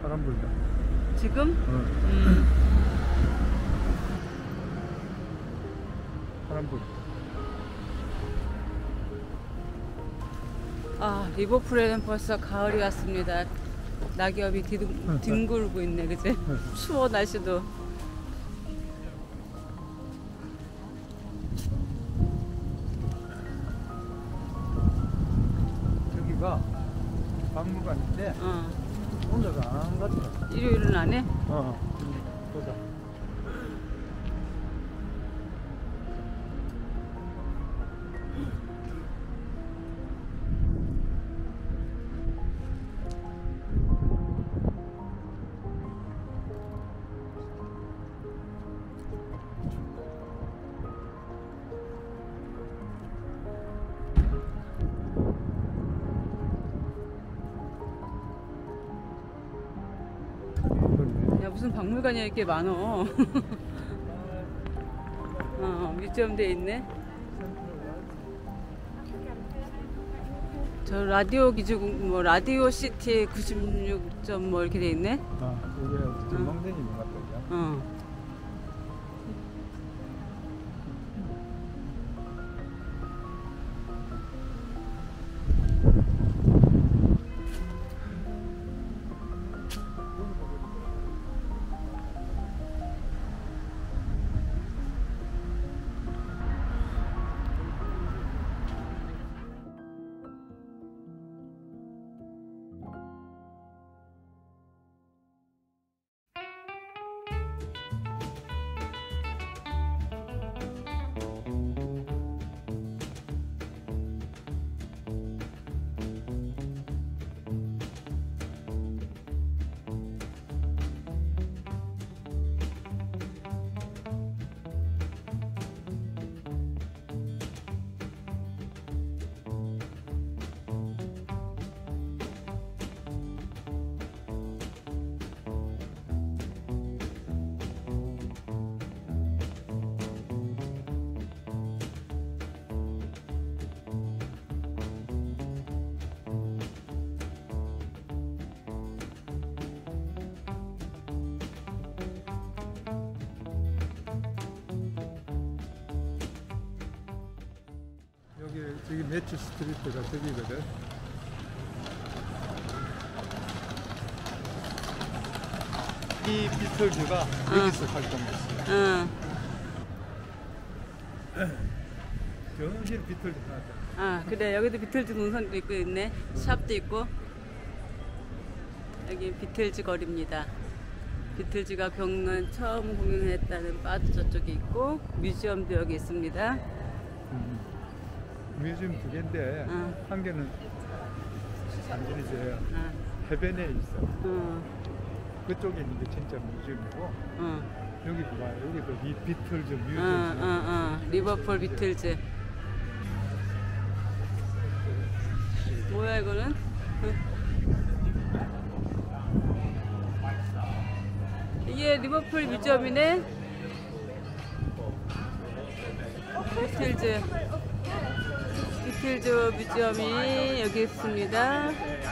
바람 불다. 지금? 바람 불다. 아, 리버풀에는 벌써 가을이 왔습니다. 낙엽이 뒹굴고 있네, 그치? 추워, 날씨도. 저기가 박물관인데 오늘은 안 갔다. 일요일은 안 해? 보자. 야, 무슨 박물관이 이렇게 많어. 뮤지엄 돼 있네. 저 라디오 기준 뭐 라디오 시티 96점 뭐 이렇게 돼 있네. 이게 전망대인 것 같다. 저기 매치 스트리트가 저기거든. 이 비틀즈가 여기서 활동했어요. 저기 비틀즈 나왔다. 그래. 여기도 비틀즈 동선도 있고 있네. 샵도 있고. 여기 비틀즈 거리입니다. 비틀즈가 경연 처음 공연했다는 바도 저쪽에 있고, 뮤지엄도 여기 있습니다. 뮤지엄 두 개인데 한 개는 이제 해변에 있어. 그쪽에 있는 게 진짜 뮤지엄이고 여기 봐, 여기도 비틀즈 뮤지엄. 리버풀 비틀즈. 뭐야 이거는? 이게 리버풀 뮤지엄이네. 비틀즈 뮤지엄이 여기 있습니다.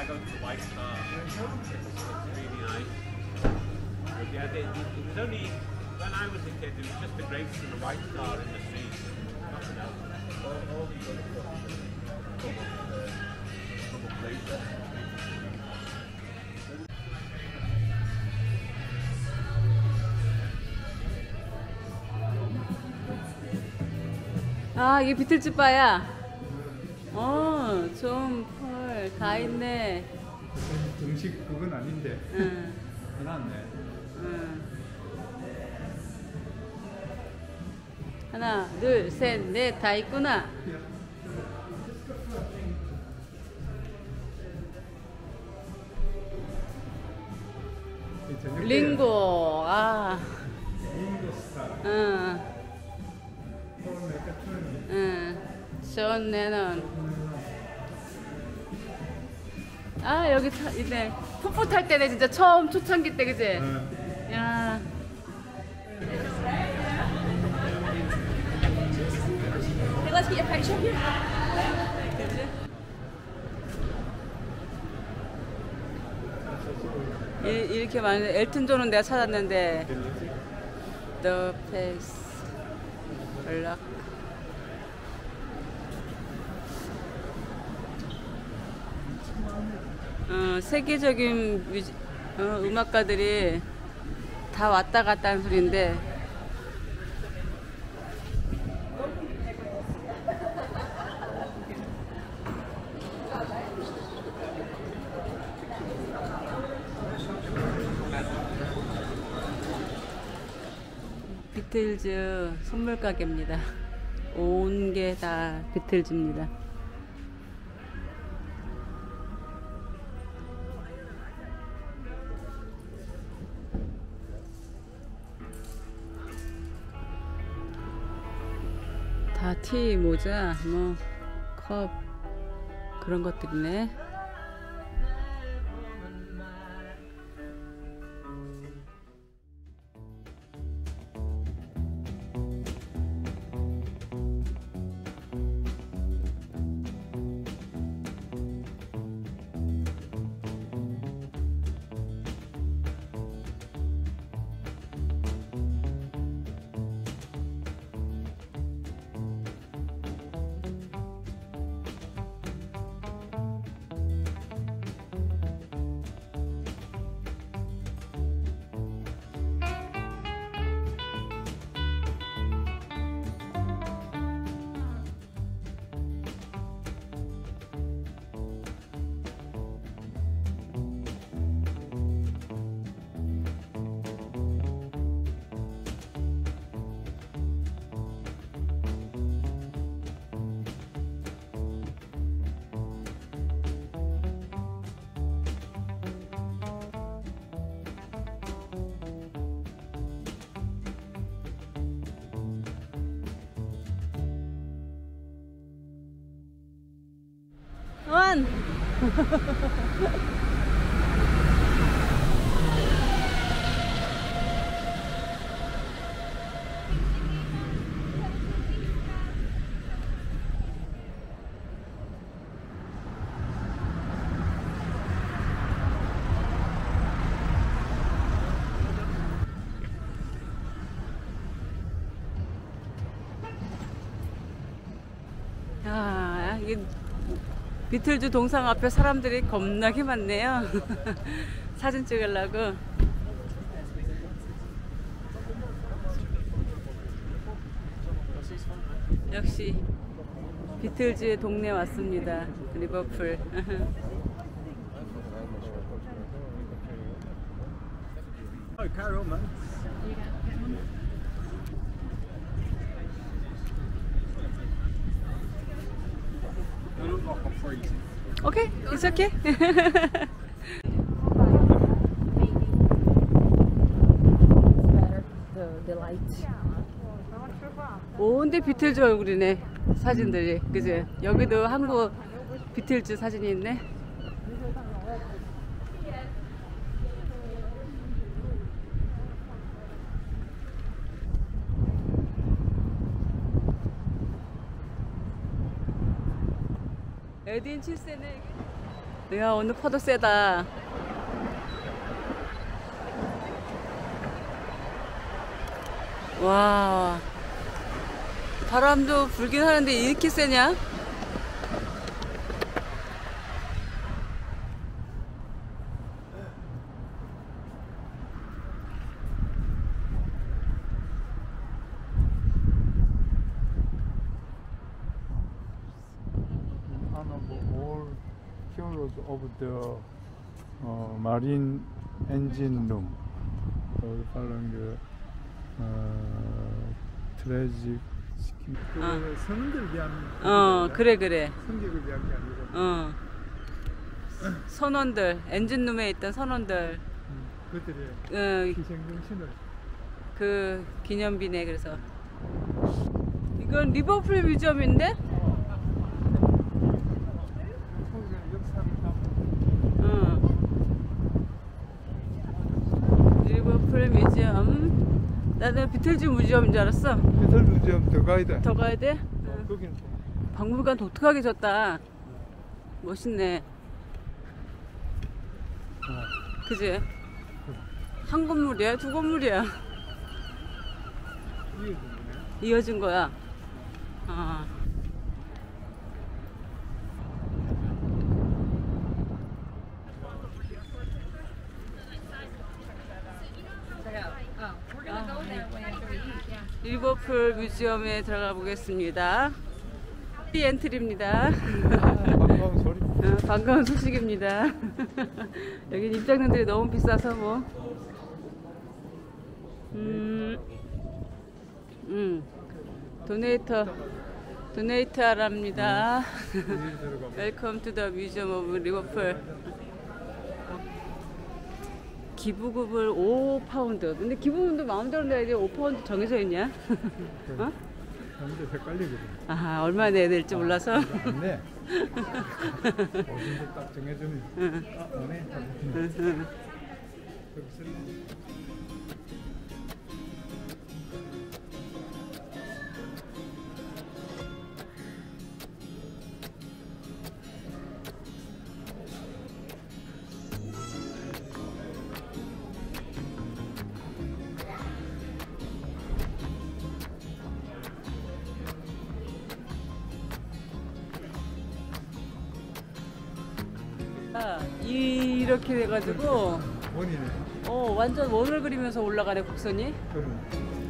아, 이게 비틀즈 바야. 좀 펄 다 있네. 정식 그건 아닌데. 해놨네. 하나, 둘, 셋, 넷 다 있구나. 링고, 링고 스타. 존 레논. 여기 이제 풋풋 탈 때네. 진짜 처음 초창기 때, 그지? 야. Let's get a picture here. 이렇게 많은데 엘튼 존은 내가 찾았는데 벨리지. The Face 연락. 세계적인 음악가들이 다 왔다 갔다 하는 소리인데 비틀즈 선물 가게입니다. 온 게 다 비틀즈입니다. 다 티, 모자, 뭐 컵 그런 것들이네. 원! 야, 이게 비틀즈 동상 앞에 사람들이 겁나게 많네요. 사진 찍으려고. 역시 비틀즈의 동네 왔습니다. 리버풀. Okay, it's okay. The lights. 온데 비틀즈 얼굴이네. 사진들이. 그지? 여기도 한국 비틀즈 사진이 있네. 에딘 7세네. 야, 오늘 파도 세다. 와, 바람도 불긴 하는데 이렇게 세냐? All heroes of the marine engine room. 그런 그 트래직 시킨 그 선원들 위한 그래. 승객을 위한 게 아니고 선원들, 엔진룸에 있던 선원들 그들의 희생 정신을 그 기념비네. 그래서 이건 리버풀 뮤지엄인데? 리버풀 뮤지엄. 나는 비틀즈 뮤지엄인 줄 알았어. 비틀즈 뮤지엄 더 가야 돼. 더 가야 돼? 거기는 박물관 독특하게 졌다. 멋있네. 그지? 한 건물이야? 두 건물이야? 이어진 거네. 이어진 거야. 아. 리버풀 뮤지엄에 들어가 보겠습니다. 엔트리입니다. 반가운 소리. 반가운 소식입니다. 여기 입장료들이 너무 비싸서 뭐. 도네이터 하랍니다. 웰컴 투 더 뮤지엄 오브 리버풀. 기부금을 5파운드. 근데 기부금도 마음대로 내야지 5파운드 정해져 있냐? 어? 남자 헷갈리거든. 아, 얼마 내야 될지 몰라서. 네. 어딘지 딱 정해주면 오네. 이렇게 돼가지고 원이네. 완전 원을 그리면서 올라가네 곡선이. 그럼.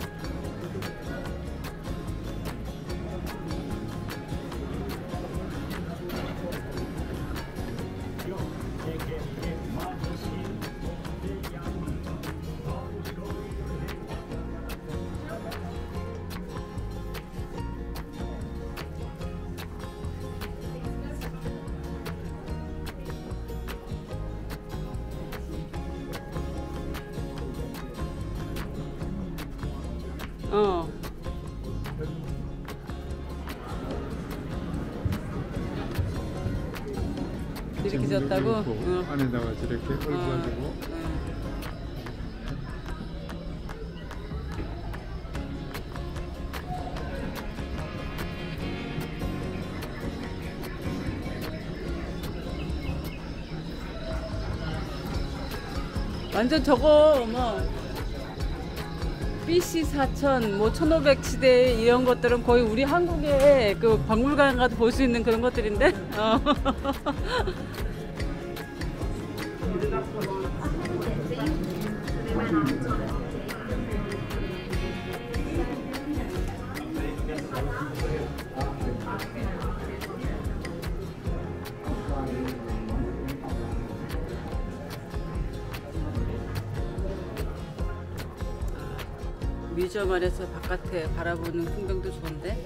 이렇게 졌다고? 안에다가 저렇게 얽어가지고. 완전 저거 뭐 BC 4000, 뭐 1500 시대 이런 것들은 거의 우리 한국의 그 박물관 가도 볼 수 있는 그런 것들인데. 뮤지엄 안에서 바깥에 바라보는 풍경도 좋은데.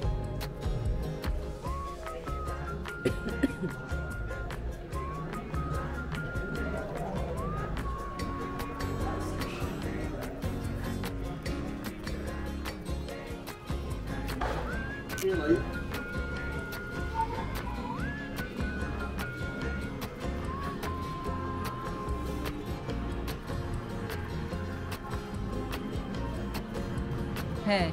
배.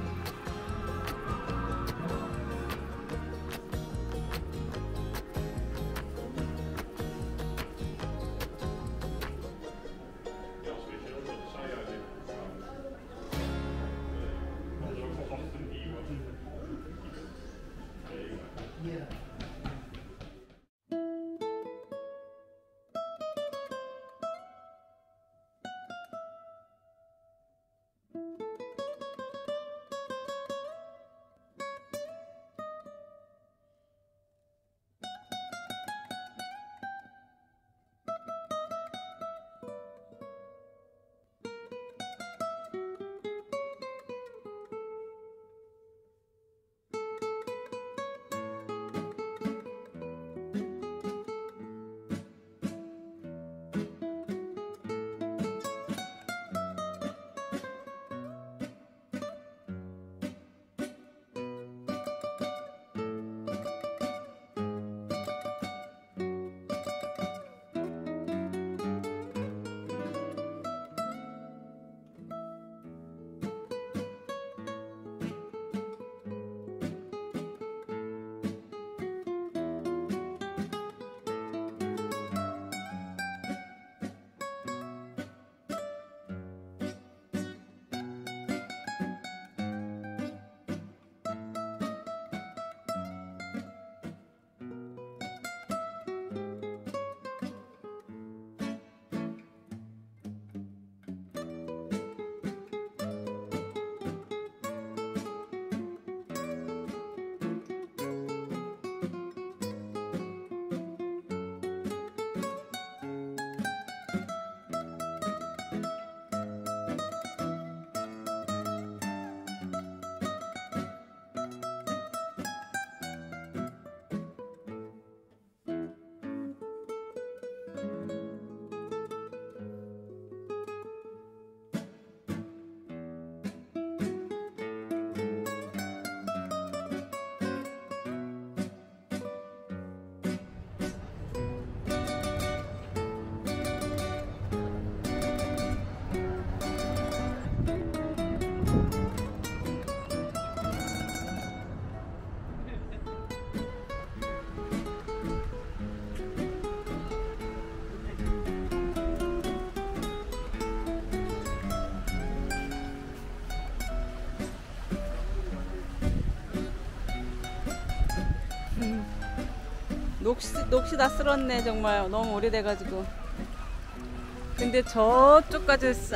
녹시 다 쓸었네 정말 너무 오래돼가지고. 근데 저쪽까지 싹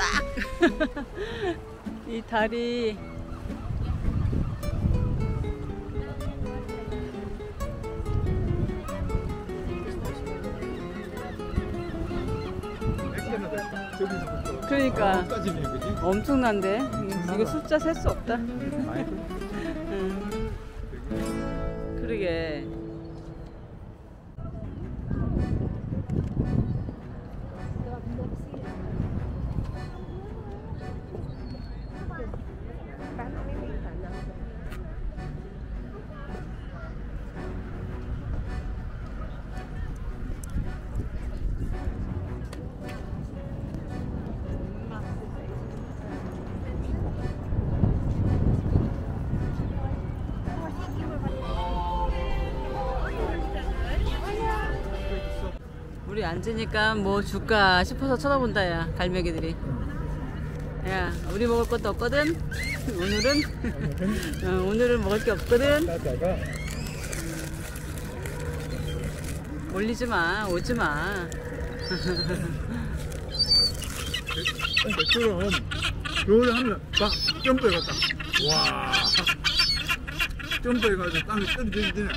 이 다리 몇 개나 될까? 저기서부터 그러니까 여기까지는 그지? 엄청난데 이거 숫자 셀 수 없다. 많이 응. 그러게. 우리 앉으니까 뭐 줄까 싶어서 쳐다본다 야 갈매기들이. 야 우리 먹을 것도 없거든 오늘은. 오늘은 먹을 게 없거든. 따다가 몰리지 마 오지 마. 그럼 요리 하면 막 점프해갔다. 와 점프해가지고 땅에 떨어지네.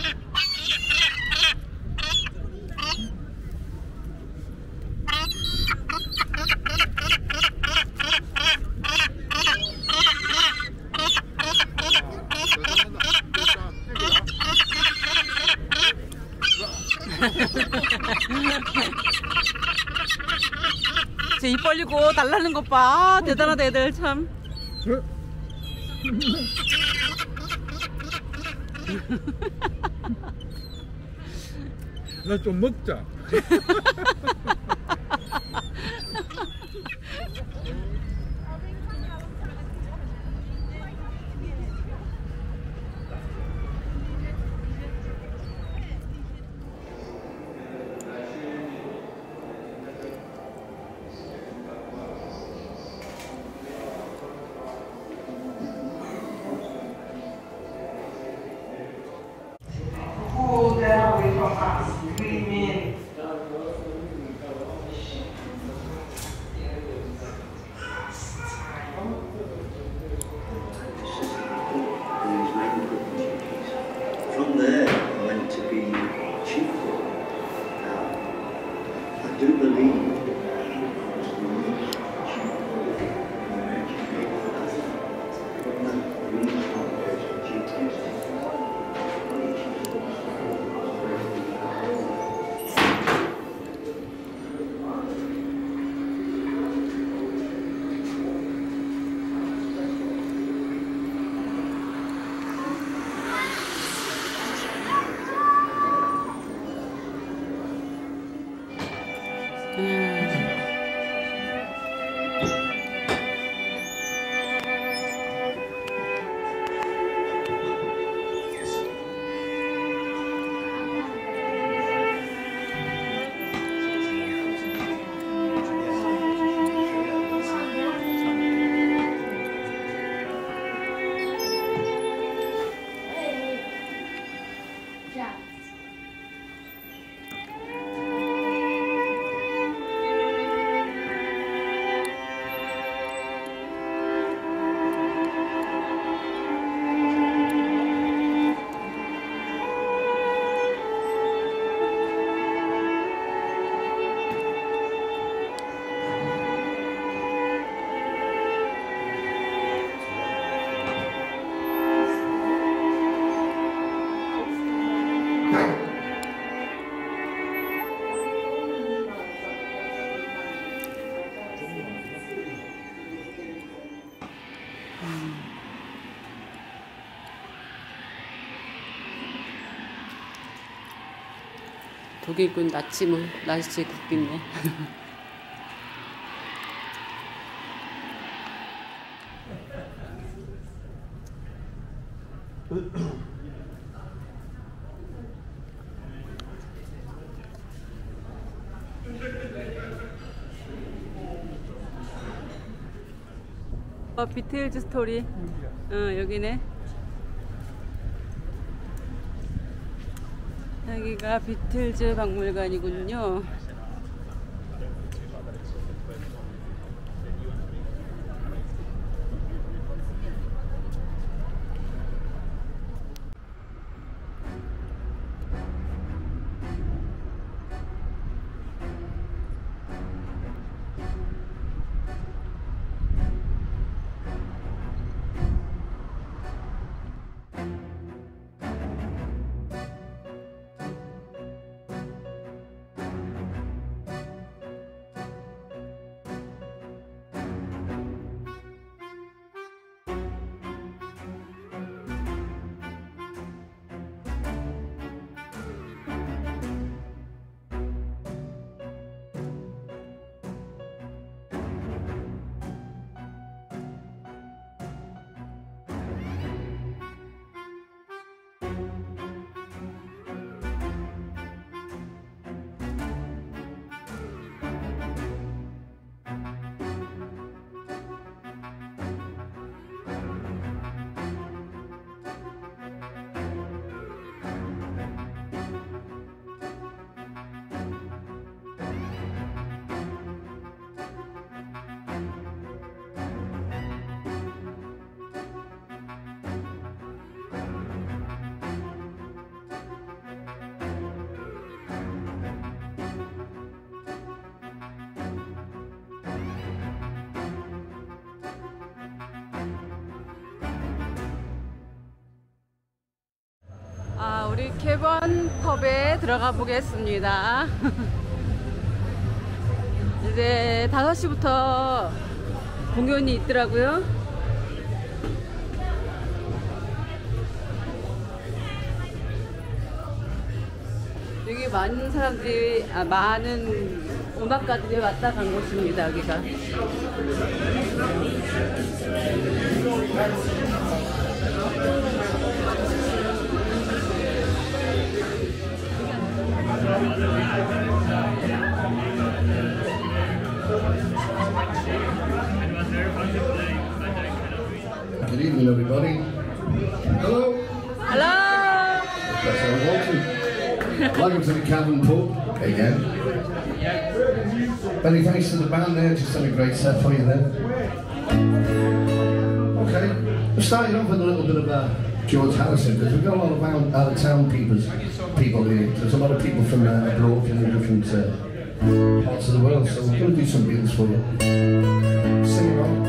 쟤 입 벌리고 달라는 것 봐. 아, 대단하다 애들 참. 나 좀 먹자. Pull that away from us. Amen. From there, I went to be chief cook. Now, I do believe 독일군 나치 국기네. 비틀즈 스토리. 여기네. 여기가 비틀즈 박물관이군요. 우리 캐번 펍에 들어가 보겠습니다. 이제 5시부터 공연이 있더라고요. 여기 많은 사람들이, 많은 음악가들이 왔다 간 곳입니다, 여기가. Good evening, everybody. Hello. Hello. Welcome to the Cavern Pub again. Many thanks to the band there, just done a great set for you there. Okay, we're starting off with a little bit of George Harrison, because we've got a lot of out-of-town people here. There's a lot of people from abroad, from different parts of the world, so we're going to do some Beatles for you. Sing along.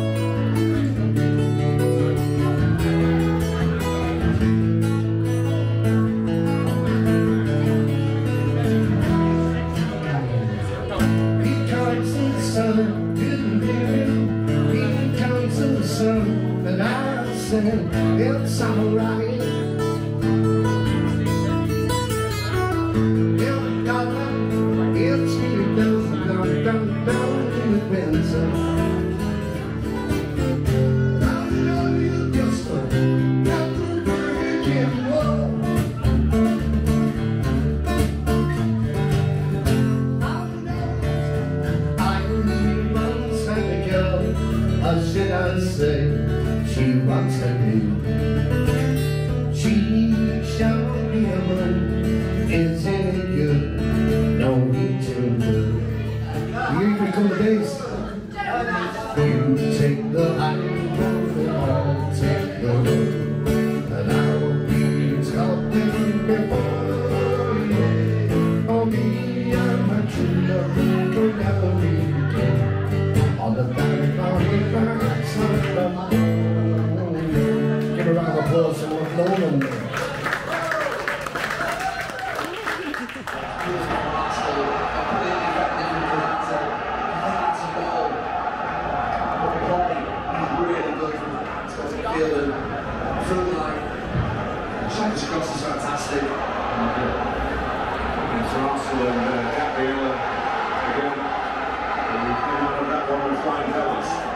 It's alright. It's really down in the winter. I know you just got the virgin one. I only once had a girl, or should I say, she wants a new. She shall be alone. Is it good? No need to do. You become the bass. You take the high road, I'll take the road, and I'll be talking before you. Oh, me and my true love will never be on the back of the backs of the give a round of applause for Mark Nolan. Change across is fantastic. So Arsenal and Gabriella again. And we've been on that one with flying colours.